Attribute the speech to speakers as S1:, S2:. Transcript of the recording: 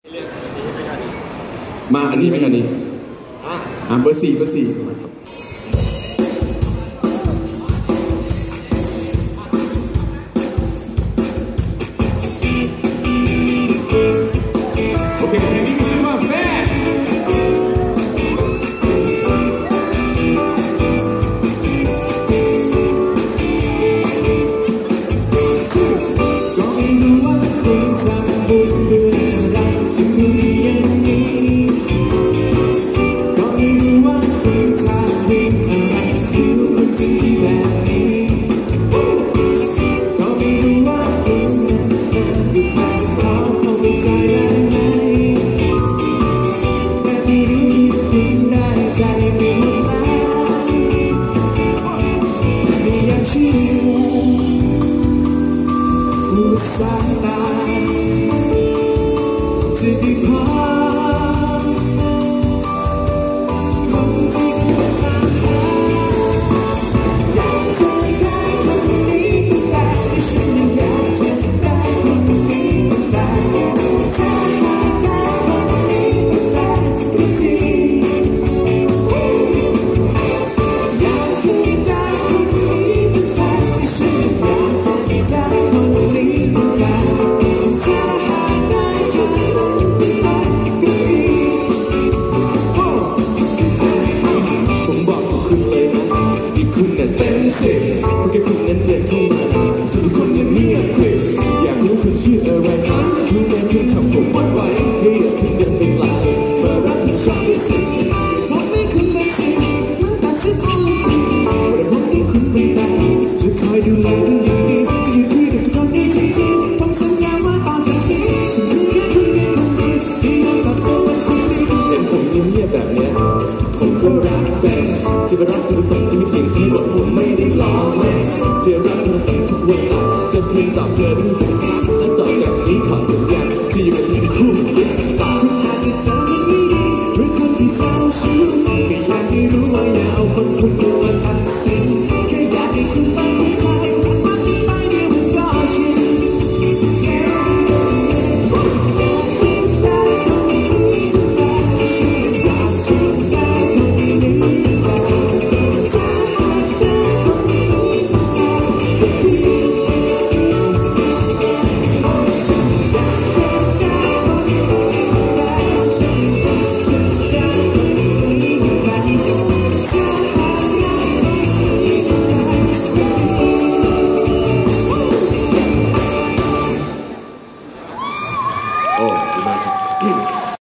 S1: มาอันนี้ไหมอันนี้เบอร์สี่โอเคเพลงนี้มีชื่อว่าแฟนก็ไม่รู้ว่าคุณทำบุญเพื่ออะไรฉันรู้อย่างนี้ก็ไม่รู้ว่าคุณทำบุญอะไรผิวคุณถึงดีแบบนี้ก็ไม่รู้ว่าคุณนั้นอยู่ข้างเขาเข้าใจได้ไหมแต่ที่รู้ที่คุณได้ใจไปหมดแล้วไม่อยากเชื่อผู้สายตาจะได้พอคนที่คุณตามหาอยากจะได้คนนี้เป็นแฟนแต่ฉันยังอยากจะได้คนนี้เป็นแฟนถ้าหากได้คนนี้เป็นแฟนก็ดีอยากจะได้คนนี้เป็นแฟนแต่ฉันยังอยากจะได้คนนี้เป็นแฟนถ้าหากได้เธอเป็นแฟนก็ดีผมบอกกับคุณเลยนะที่คุณนั้นเต็มสิเพราะแค่คุณนั้นเดินเข้ามาทุกคนยังเงียบกริบอยากรู้คุณชื่ออะไรนะรู้ไหมคุณทำผมหวั่นไหวให้อยากคุณเดินไปไกลมารับผิดชอบด้วยสิทำให้คุณเป็นสิมันตัดสินใจแต่ผมที่คุณเป็นแฟนจะคอยดูแลคุณอย่างดีจะอยู่ที่เดิมทุกคนนี้จริงๆผมสัญญาว่าตอนจากนี้จะมีแค่คุณเป็นคนดีที่ยอมรับตัวเป็นคนดีเห็นผมเงียบๆแบบเนี้ยผมก็รักเป็นจะไปรักจะไปส่งจะไม่ทิ้งที่บอกผมไม่ได้ล้อเล่นจะรักเธอตั้งทุกเวลาจะคืนตอบเธอด้วยหัวใจและต่อจากนี้ขอสัญญาจะอยู่กับเธอเป็นคู่ตาคุณอาจจะเจอคนไม่ดีหรือคนที่เจ้าชู้ก็อยากให้รู้ว่าอย่าเอาคนคุณมาตัดสินแค่อยากให้คุณไปเข้าใจมันไปเดียวมันก็ชินโอ้ดีมากครับ